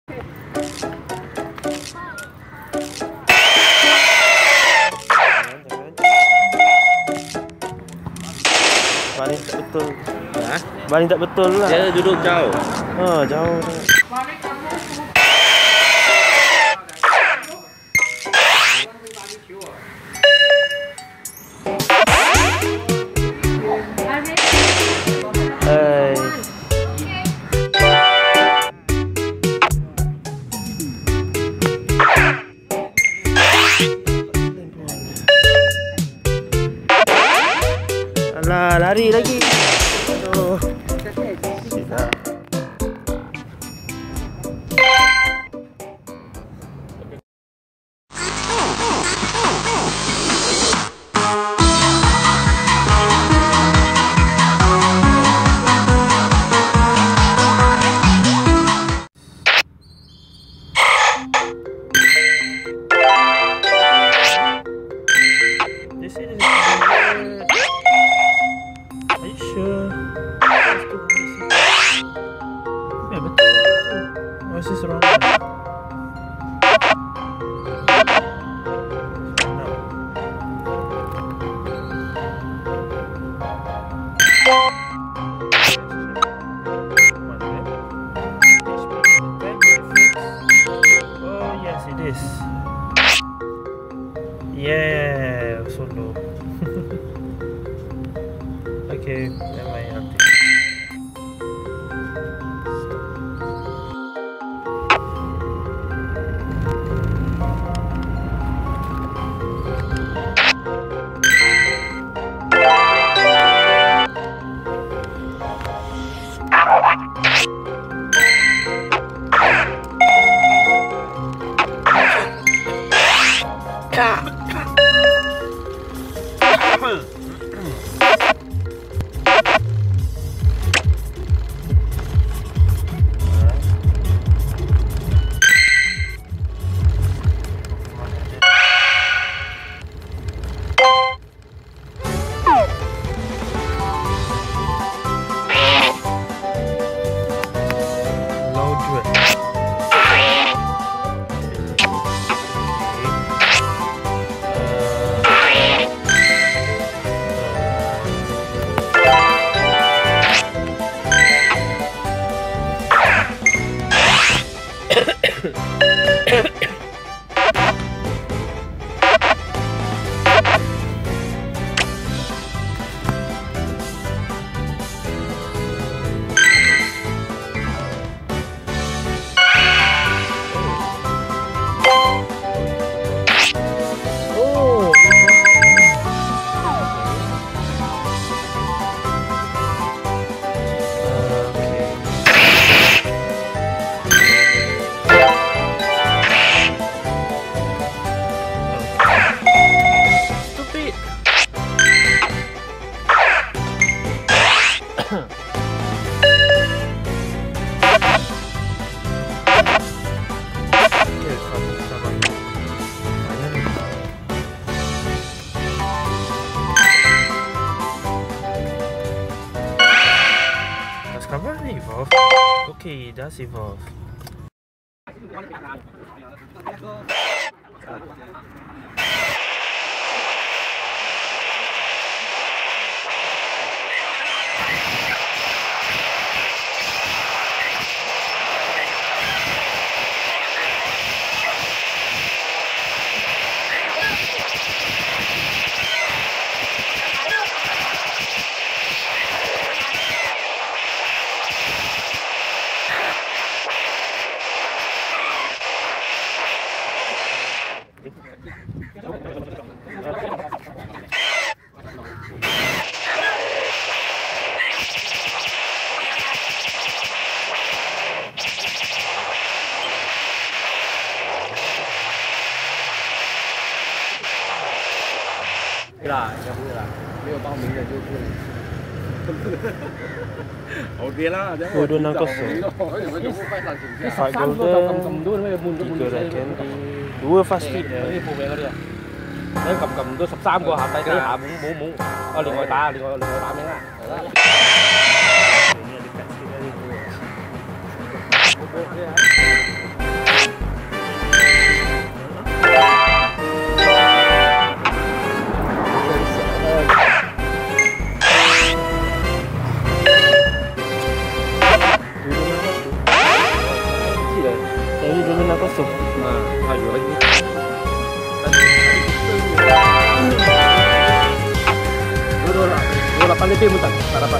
Baling tak betul. Hah? Baling tak betul lah. Dia duduk jauh. Oh, jauh. Alah, lari lagi. Aduh. This is Are you sure? Ya betul. Why is this wrong? No. Oh yes, it is. Yeah, so low. Okay, never mind. Evolve. Okay, it does evolve. 对啦，应该不会啦，没有报名的就不能。OK 啦，這樣我知道。 Fight golden, 3 candy, 2 fast feed. 嗰啲報名嗰啲啊，你撳到13個下低底下冇，啊另外打名啦，係啦。 Ini ada kat sini. Jadi dia menang kosong. Ayo lagi. Dua 8 lebih mutan harapan.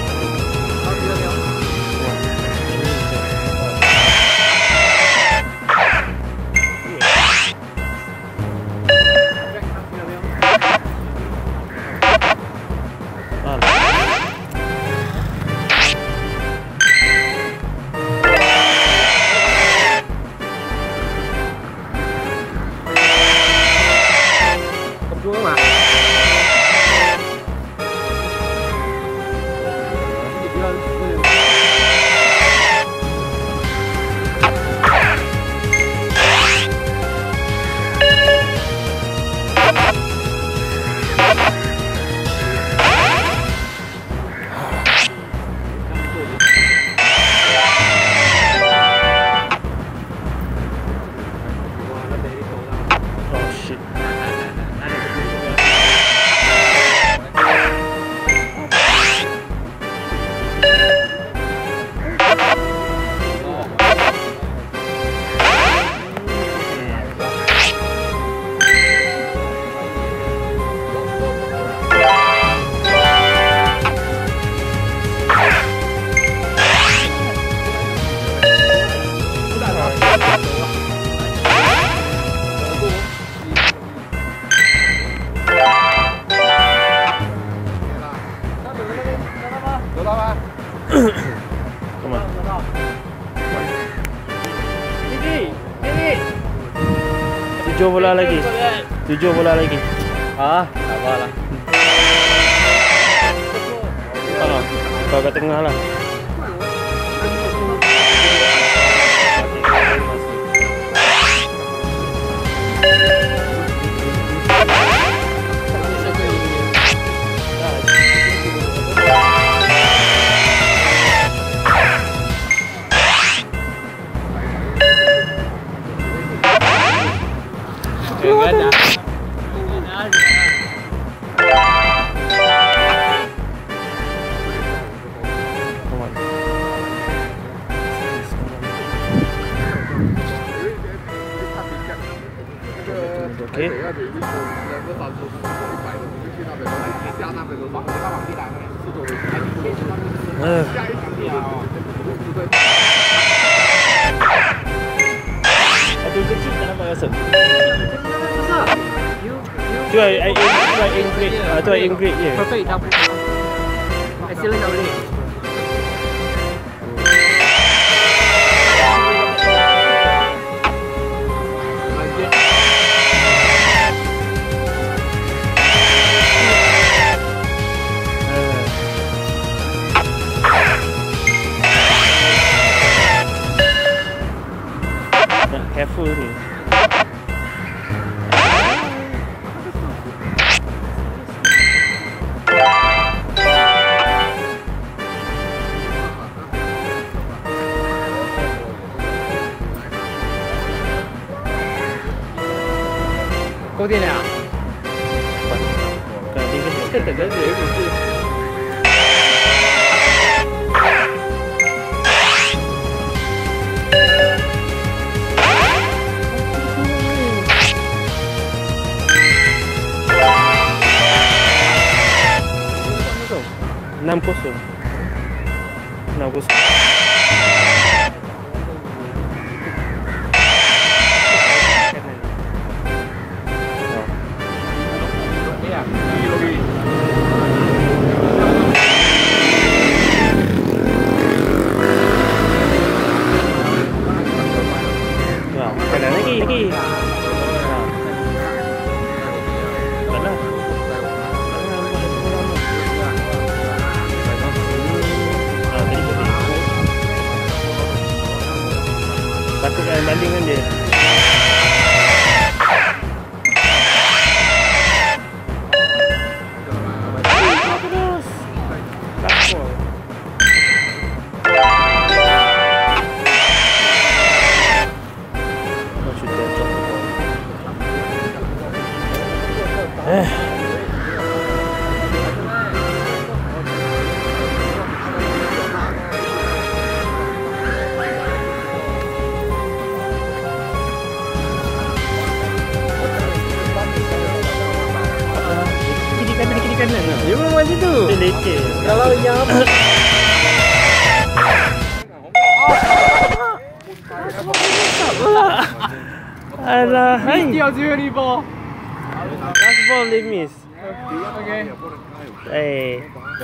Tujuh bola lagi. 7 bola lagi. Ah, sabarlah. Kau kat tengah lah. Okay. Aduh kecil tak nampak rasa. Tu I ingredient. Tu I ingredient je. Perfect dah. Excellent dah boleh. Careful ni. Có tiền à? Kan dia Cái tình đến điểm của tôi. Enam kosong. Kanan lagi. Takut yang banding dengan dia. Terus. Takut. Dia memang macam tu. Dia leceh. Kalau yang alah, hai. 掉最后一波。 Last ball they miss. OK。 Eh.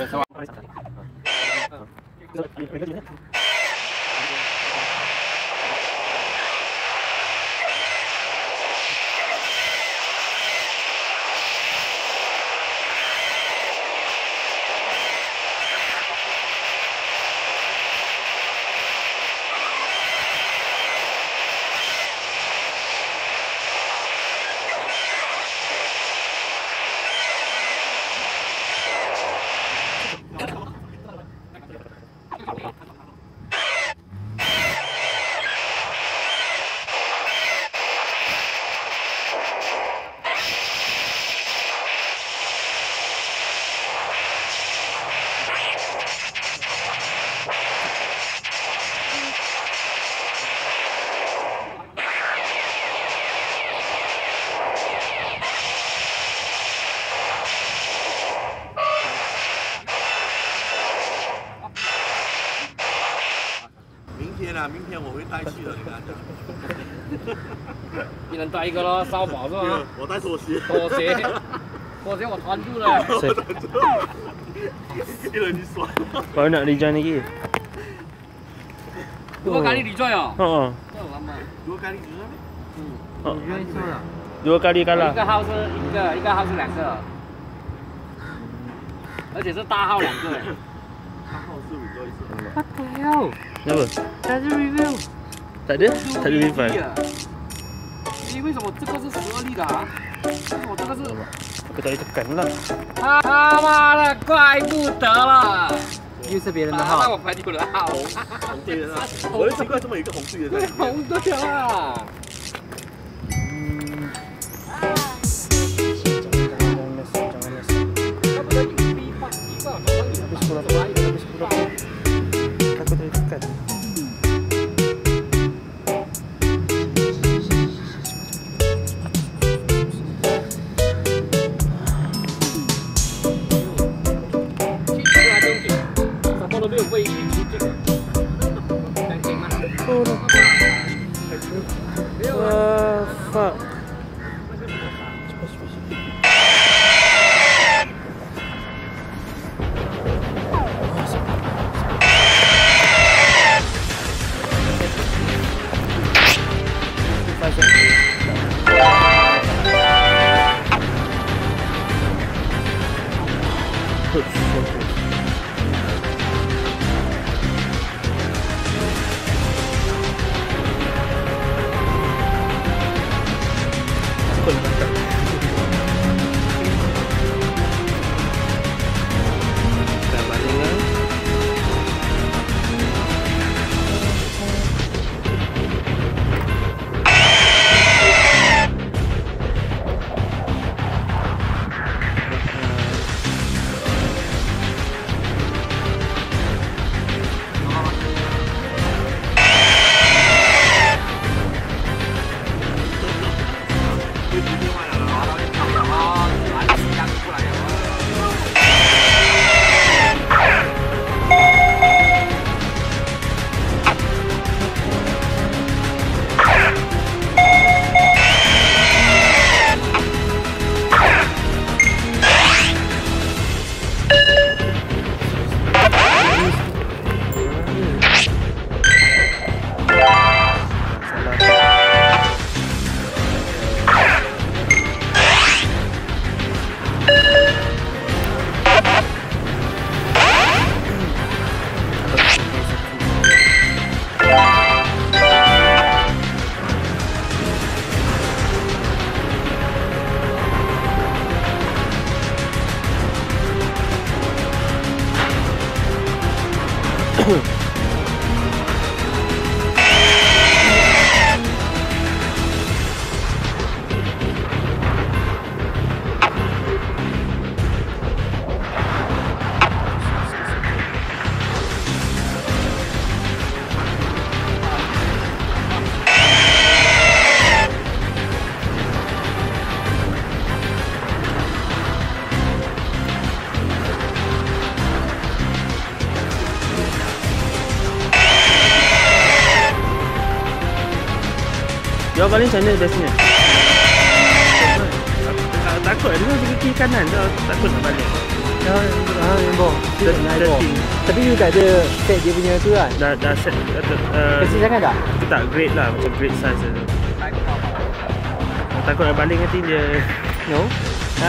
明天我会带去的，你看。 一人带一个咯，烧饱是吗？ 我带拖鞋。 拖鞋，拖鞋我团住了。 一人一双。 Baru nak rejoin lagi. Dua kali rejoin oh. Ha. Lama. 2 kali rejoin? Dua kali kalah. 一个号是一个号是2个，而且是大号2个。 大号是5个一次。 What the hell？ Kenapa? 它是 review。 Tak ada? Tak ada refund. 咦，为什么这个是12粒的啊？为什么这个是？ Aku tak boleh tekan lah. 他妈的，怪不得了。 又是别人的那号。 我朋友的号。 红队的，我就奇怪，这么一个红队的在里面。 红队啊！ Fuck. Jauh baling sana biasanya. Takut dia pergi kiri kanan tu, takut nak balik. Memang. Tapi you tak ada set dia punya tu kan? Dah set Kecil sangat tak? itu tak grade lah, macam grade size tu. Takut nak baling nanti dia. No. Ha?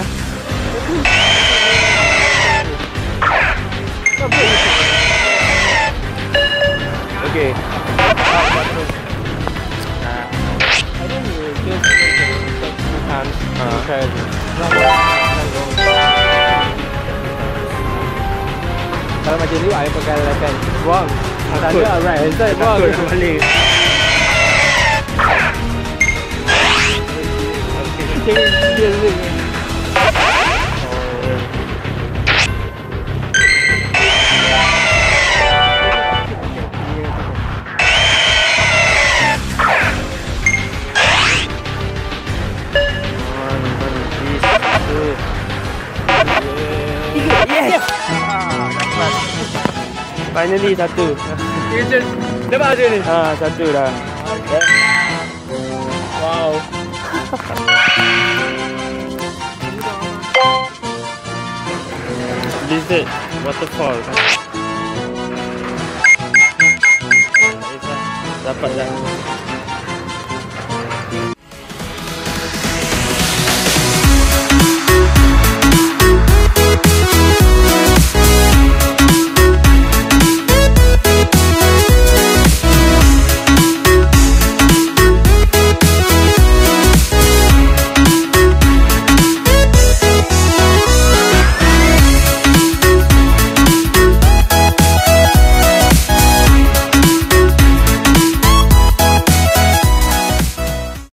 Okay. I think you just take 2 times. Because kalau macam ni, I pakai lekan buang. Takut. Tanda right hand side buang. Takut nak baling. Dia ring. Yes! Dapat. Finally satu. Dapat aja ni. Satu dah. Wow. Blizzard waterfall. Dapat dah.